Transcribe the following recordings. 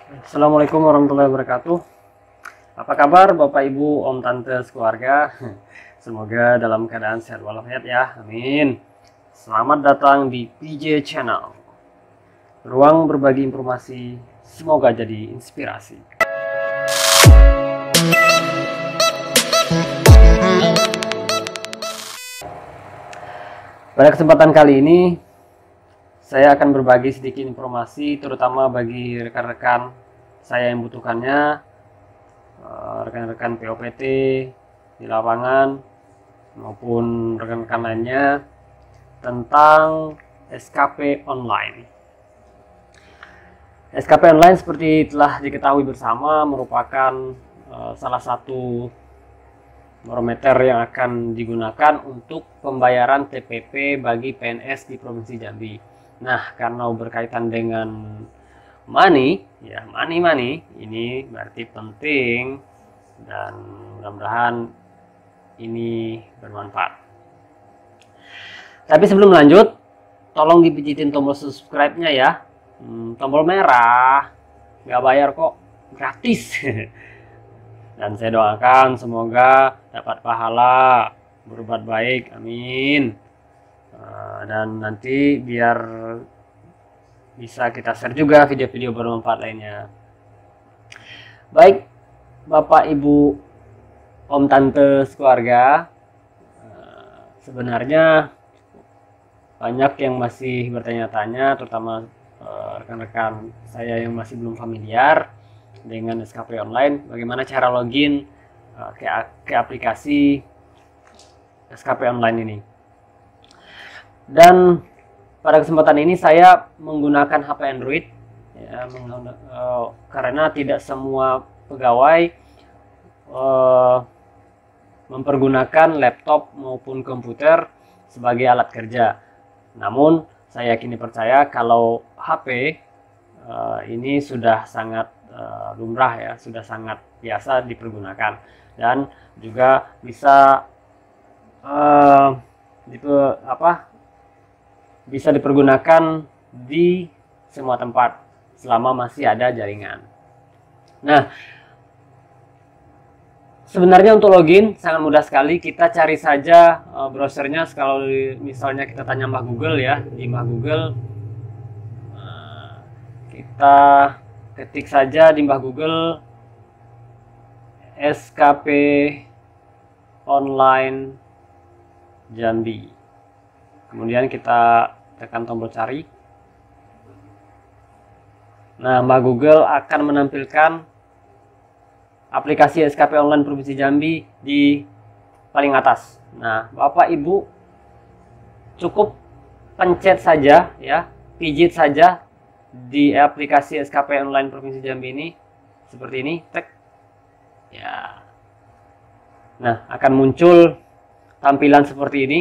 Assalamualaikum warahmatullahi wabarakatuh. Apa kabar Bapak Ibu, Om Tante sekeluarga? Semoga dalam keadaan sehat walafiat ya. Amin. Selamat datang di PJ Channel. Ruang berbagi informasi, semoga jadi inspirasi. Pada kesempatan kali ini saya akan berbagi sedikit informasi terutama bagi rekan-rekan saya yang membutuhkannya, rekan-rekan POPT di lapangan maupun rekan-rekan lainnya tentang SKP online. SKP online seperti telah diketahui bersama merupakan salah satu barometer yang akan digunakan untuk pembayaran TPP bagi PNS di Provinsi Jambi. Nah, karena berkaitan dengan money, ya money, ini berarti penting dan mudah-mudahan ini bermanfaat. Tapi sebelum lanjut, tolong dipijitin tombol subscribe-nya ya. Tombol merah, nggak bayar kok, gratis. Dan saya doakan semoga dapat pahala, berbuat baik, amin. Dan nanti biar bisa kita share juga video-video bermanfaat lainnya. Baik, Bapak Ibu, Om Tante sekeluarga, sebenarnya banyak yang masih bertanya-tanya, terutama rekan-rekan saya yang masih belum familiar dengan SKP online, bagaimana cara login ke aplikasi SKP online ini. Dan pada kesempatan ini saya menggunakan HP Android ya, karena tidak semua pegawai mempergunakan laptop maupun komputer sebagai alat kerja. Namun saya yakin percaya kalau HP ini sudah sangat lumrah ya, sudah sangat biasa dipergunakan dan juga bisa bisa dipergunakan di semua tempat selama masih ada jaringan. Nah, sebenarnya untuk login sangat mudah sekali. Kita cari saja browsernya. Kalau misalnya kita tanya Mbah Google ya, di Mbah Google kita ketik saja di Mbah Google SKP online Jambi. Kemudian kita tekan tombol cari. Nah, Mbah Google akan menampilkan aplikasi SKP online Provinsi Jambi di paling atas. Nah, Bapak Ibu cukup pencet saja ya, pijit saja di aplikasi SKP online Provinsi Jambi ini seperti ini, tek. Ya. Nah, akan muncul tampilan seperti ini.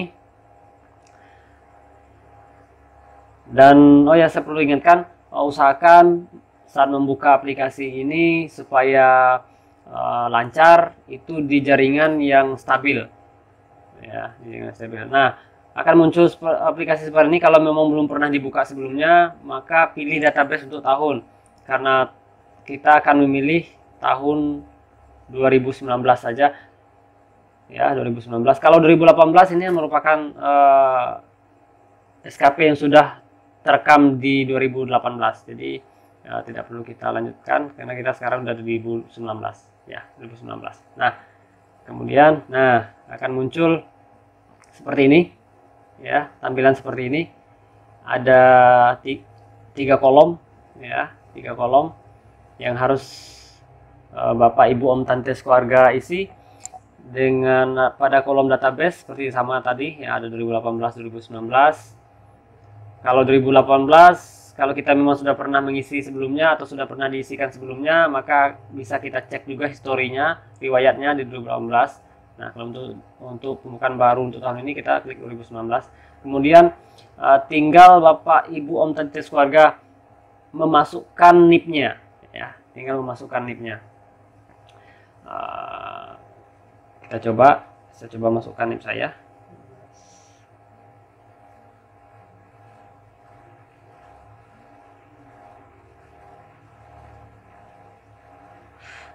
Dan oh ya, saya perlu ingatkan, usahakan saat membuka aplikasi ini supaya lancar itu di jaringan yang stabil ya, jaringan stabil. Nah, akan muncul aplikasi seperti ini. Kalau memang belum pernah dibuka sebelumnya, maka pilih database untuk tahun, karena kita akan memilih tahun 2019 saja ya, 2019. Kalau 2018 ini merupakan SKP yang sudah terekam di 2018, jadi tidak perlu kita lanjutkan karena kita sekarang udah 2019 ya, 2019. Nah, kemudian akan muncul seperti ini ya, tampilan seperti ini. Ada tiga kolom ya, tiga kolom yang harus Bapak Ibu Om Tante sekeluarga isi. Dengan pada kolom database seperti sama tadi ya, ada 2018 2019. Kalau 2018, kalau kita memang sudah pernah mengisi sebelumnya atau sudah pernah diisikan sebelumnya, maka bisa kita cek juga historinya, riwayatnya di 2018. Nah, kalau untuk pembukaan baru untuk tahun ini kita klik 2019. Kemudian tinggal Bapak Ibu Om Tante keluarga memasukkan NIP-nya ya, tinggal memasukkan NIP-nya. Saya coba masukkan NIP saya.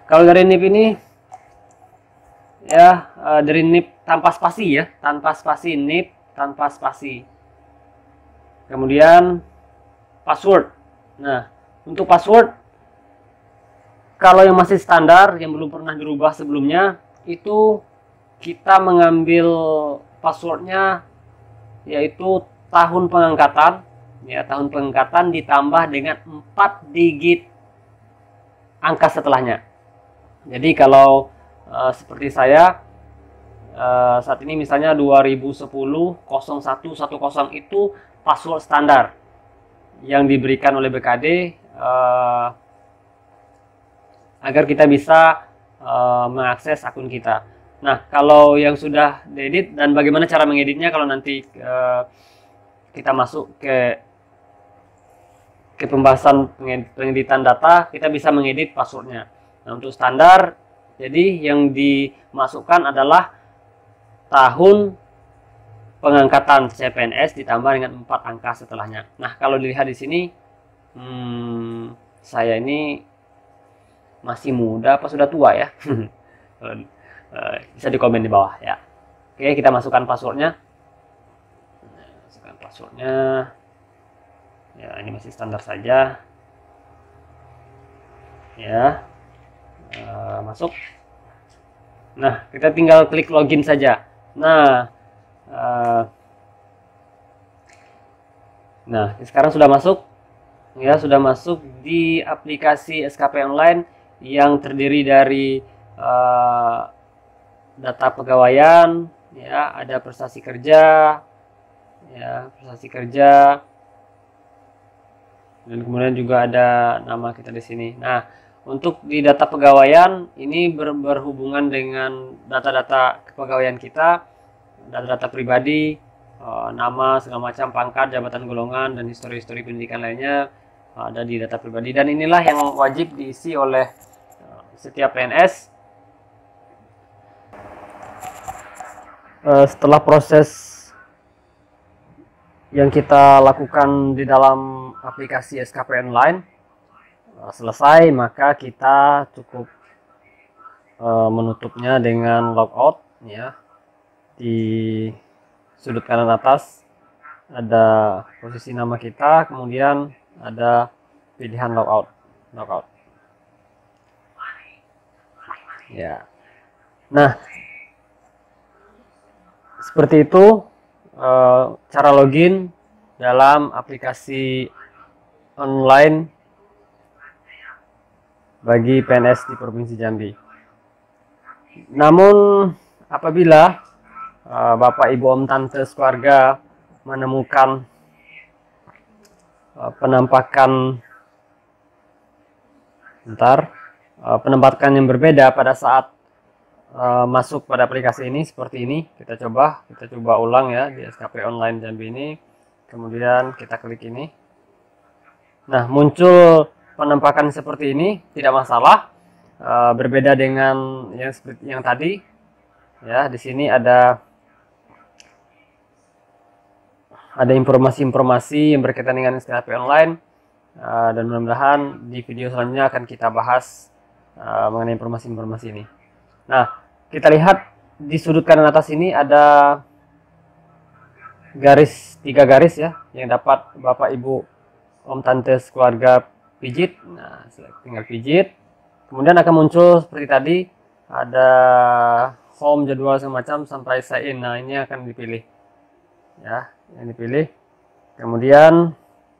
Kalau dari NIP ini ya, dari NIP tanpa spasi ya, tanpa spasi, NIP tanpa spasi. Kemudian password. Nah, untuk password, kalau yang masih standar yang belum pernah dirubah sebelumnya, itu kita mengambil passwordnya yaitu tahun pengangkatan ya, tahun pengangkatan ditambah dengan 4 digit angka setelahnya. Jadi kalau seperti saya saat ini misalnya 2010 0110 itu password standar yang diberikan oleh BKD agar kita bisa mengakses akun kita. Nah, kalau yang sudah diedit dan bagaimana cara mengeditnya, kalau nanti kita masuk ke pembahasan pengeditan data, kita bisa mengedit passwordnya. Nah, untuk standar, jadi yang dimasukkan adalah tahun pengangkatan CPNS ditambah dengan 4 angka setelahnya. Nah, kalau dilihat di sini, saya ini masih muda apa sudah tua ya? Bisa di komen di bawah ya. Oke, kita masukkan passwordnya. Masukkan passwordnya. Ya, ini masih standar saja. Ya, masuk. Nah, kita tinggal klik login saja. Nah, sekarang sudah masuk. Ya, sudah masuk di aplikasi SKP Online yang terdiri dari data pegawaian, ya, ada prestasi kerja, ya, prestasi kerja. Dan kemudian juga ada nama kita di sini. Nah, untuk di data pegawaian ini berhubungan dengan data-data kepegawaian kita, data-data pribadi, nama segala macam, pangkat, jabatan, golongan, dan histori-histori pendidikan lainnya ada di data pribadi. Dan inilah yang wajib diisi oleh setiap PNS setelah proses yang kita lakukan di dalam aplikasi SKP Online selesai, maka kita cukup menutupnya dengan logout ya. Di sudut kanan atas ada posisi nama kita, kemudian ada pilihan logout. Ya. Nah, seperti itu cara login dalam aplikasi online bagi PNS di Provinsi Jambi. Namun apabila Bapak, Ibu, Om, Tante, keluarga menemukan penampakan yang berbeda pada saat masuk pada aplikasi ini seperti ini, kita coba ulang ya di SKP Online Jambi ini. Kemudian kita klik ini. Nah, muncul penampakan seperti ini, tidak masalah. Berbeda dengan yang tadi ya. Di sini ada informasi-informasi yang berkaitan dengan SKP Online, dan mudah-mudahan di video selanjutnya akan kita bahas mengenai informasi-informasi ini. Nah, kita lihat di sudut kanan atas ini ada tiga garis ya, yang dapat Bapak, Ibu, Om, Tante, keluarga pijit. Nah, tinggal pijit. Kemudian akan muncul seperti tadi, ada home, jadwal, semacam sampai sign in. Nah, ini akan dipilih ya, yang dipilih. Kemudian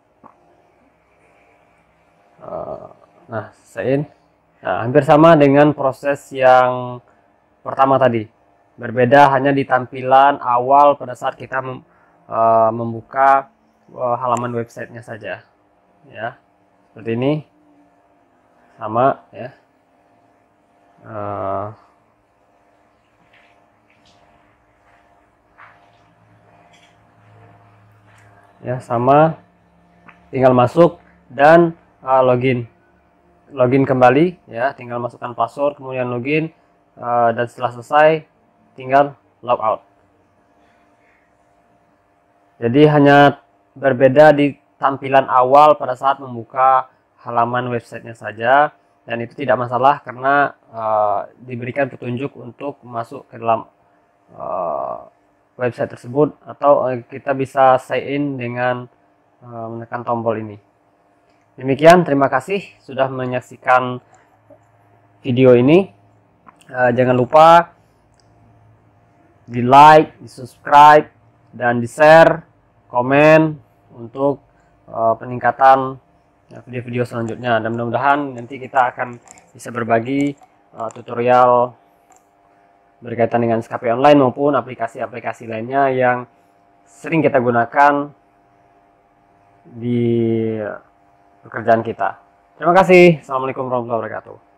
sign in. Nah, hampir sama dengan proses yang pertama tadi. Berbeda hanya di tampilan awal pada saat kita membuka halaman websitenya saja. Ya, seperti ini. Sama ya. Ya, sama. Tinggal masuk dan login kembali ya, tinggal masukkan password, kemudian login, dan setelah selesai tinggal logout. Jadi hanya berbeda di tampilan awal pada saat membuka halaman websitenya saja. dan itu tidak masalah karena diberikan petunjuk untuk masuk ke dalam website tersebut, atau kita bisa sign in dengan menekan tombol ini. Demikian, terima kasih sudah menyaksikan video ini. Jangan lupa di like, di subscribe, dan di share, komen untuk peningkatan video-video selanjutnya. Dan mudah-mudahan nanti kita akan bisa berbagi tutorial berkaitan dengan SKP online maupun aplikasi-aplikasi lainnya yang sering kita gunakan di pekerjaan kita. Terima kasih. Assalamualaikum warahmatullahi wabarakatuh.